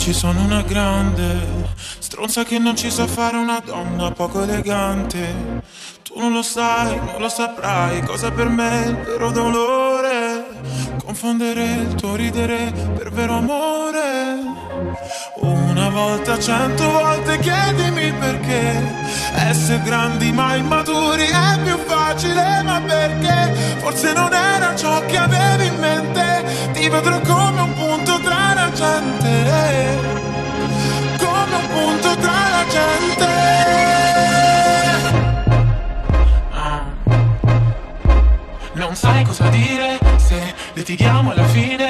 dici sono una grande stronza che non ci sa fare una donna poco elegante. Tu non lo sai, non lo saprai cosa per me è il vero dolore. Confondere il tuo ridere per vero amore. Una volta, 100 volte chiedimi perché essere grandi ma immaturi è più facile. Ma perché? Forse non era ciò che avevi in mente. Ti vedrò come un punto tra la gente, come un punto tra la gente. Non sai cosa dire se litighiamo alla fine.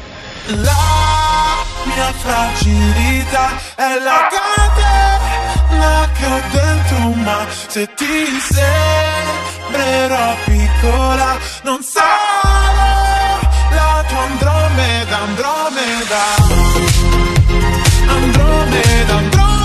La mia fragilità è la catena che ho dentro, ma se ti sembrerò piccola non sarò la tua Andromeda, Andromeda, Andromeda,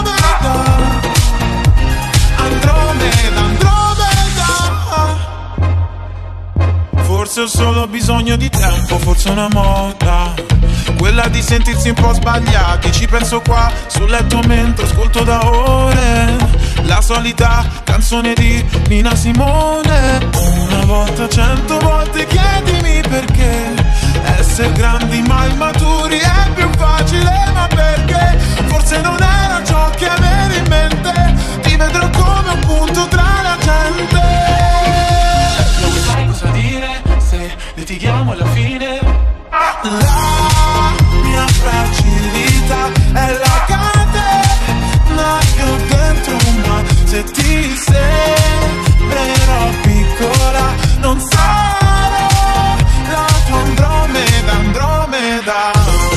Andromeda, Andromeda, Andromeda. Forse ho solo bisogno di tempo, forse una moda, quella di sentirsi un po' sbagliati. Ci penso qua sul letto mentre ascolto da ore la solita canzone di Nina Simone. Una volta, 100 volte chiedimi perché essere grandi ma immaturi è più facile. Ma perché? Forse non era ciò che avevi in mente. Ti vedrò come un punto tra la gente. Non sai cosa dire se litighiamo alla fine. La mia fragilità è la catena che ho dentro, ma se ti sembrerò piccola non sarò la tua Andromeda, Andromeda,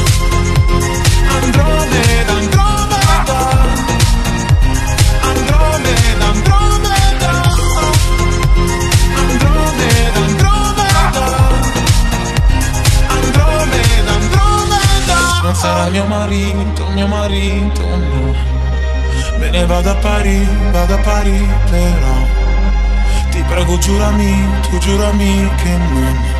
Andromeda, Andromeda, Andromeda, Andromeda, Andromeda, Andromeda, Andromeda. Non sarà mio marito, no. Me ne vado a Parigi, però ti prego giurami, tu giurami che non